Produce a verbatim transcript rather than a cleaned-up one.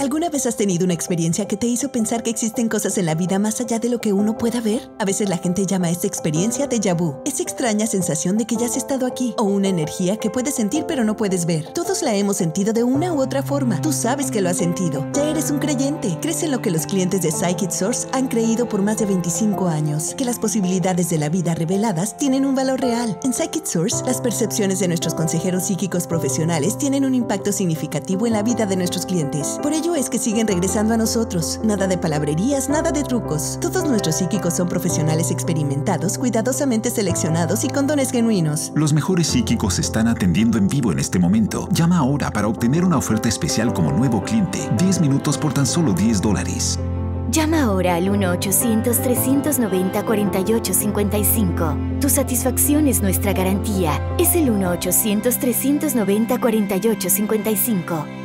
¿Alguna vez has tenido una experiencia que te hizo pensar que existen cosas en la vida más allá de lo que uno pueda ver? A veces la gente llama a esta experiencia déjà vu. Esa extraña sensación de que ya has estado aquí, o una energía que puedes sentir pero no puedes ver. Todos la hemos sentido de una u otra forma. Tú sabes que lo has sentido. Ya eres un creyente. Crees en lo que los clientes de Psychic Source han creído por más de veinticinco años, que las posibilidades de la vida reveladas tienen un valor real. En Psychic Source, las percepciones de nuestros consejeros psíquicos profesionales tienen un impacto significativo en la vida de nuestros clientes. Por ello es que siguen regresando a nosotros. Nada de palabrerías, nada de trucos. Todos nuestros psíquicos son profesionales experimentados, cuidadosamente seleccionados y con dones genuinos. Los mejores psíquicos están atendiendo en vivo en este momento. Llama ahora para obtener una oferta especial como nuevo cliente. diez minutos por tan solo diez dólares. Llama ahora al uno ochocientos, trescientos noventa, cuarenta y ocho cincuenta y cinco. Tu satisfacción es nuestra garantía. Es el uno ochocientos, trescientos noventa, cuarenta y ocho cincuenta y cinco.